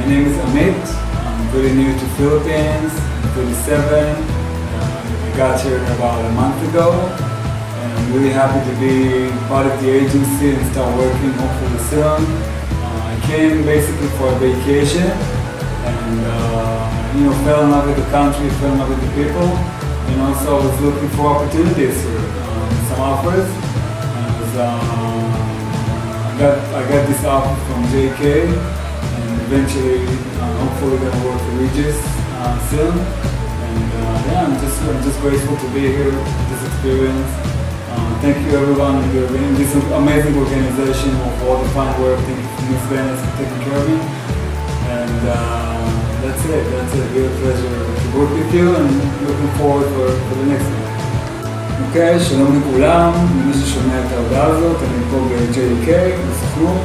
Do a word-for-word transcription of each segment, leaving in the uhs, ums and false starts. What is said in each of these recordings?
My name is Amit. I'm pretty new to Philippines. I'm twenty-seven. Uh, I got here about a month ago. And I'm really happy to be part of the agency and start working hopefully soon. Uh, I came basically for a vacation and uh, you know, fell in love with the country, fell in love with the people. And also I was looking for opportunities here, um, some offers. And I, was, uh, I, got, I got this offer from J K. Eventually, uh, hopefully going to work for Regis uh, soon, and uh, yeah, I'm just I'm just grateful to be here, this experience. Uh, thank you everyone in this amazing organization for all the fine work. Thank you for Miss Venice for taking care of me, and uh, that's it. That's it. Real pleasure to work with you, and looking forward for, for the next one. אוקיי, שלום לכולם, למי ששומע את ההודעה הזאת, אני פה ב-J K, בסוכנות.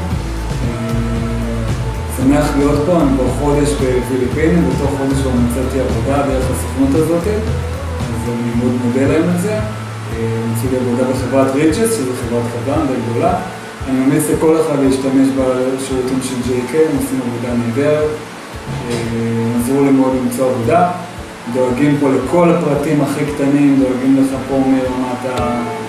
שמח להיות פה, אני כבר חודש בפיליפינים, בתוך חודש כבר מצאתי עבודה דרך הסוכנות הזאת, אז אני מאוד מודה להם על זה. מצאתי עבודה בחברת ריצ'ס, שזו חברת קבלן די גדולה. אני ממליץ לכל אחד להשתמש בשירותים של J K, הם עושים עבודה נהדרת, עזרו לי מאוד למצוא עבודה, דואגים פה לכל הפרטים הכי קטנים, דואגים לך פה מרמת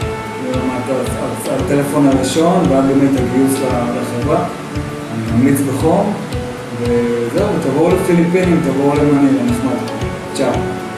הטלפון הראשון ועד באמת הגיוס לחברה. אני ממליץ בחום, וזהו, תבואו לפיליפינים, תבואו למנילה, נחמד. צ'או.